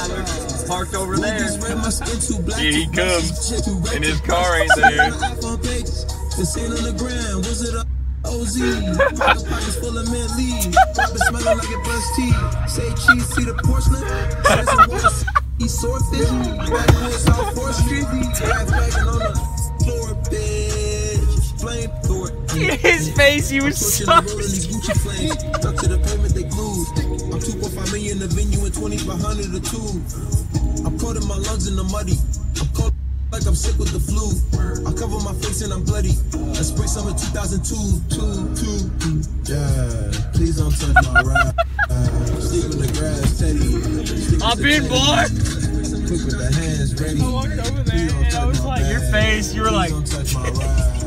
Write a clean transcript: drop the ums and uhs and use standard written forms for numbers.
Parked over there. Here he comes. And his car ain't there. OZ, pockets full of mint leaves. Smelling like it plus tea. Say cheese, see the porcelain. He's swordfish. Backwoods off 4th Street. Bagging on the floor, bitch. Flame through it. His face, he was so. Stuck to the pavement, they glued. I'm 2.5 million the venue and 2,500 a tube. I'm caught in my lungs in the muddy. I'm caught like I'm sick with the flu. I cover my face and I'm bloody. That's spring summer 2002. Yeah, please don't touch my ride. Sleep in the grass, Teddy. I've been boy. Quick with the hands ready. I walked over there and I was like, your face, you were like. Please don't touch my ride.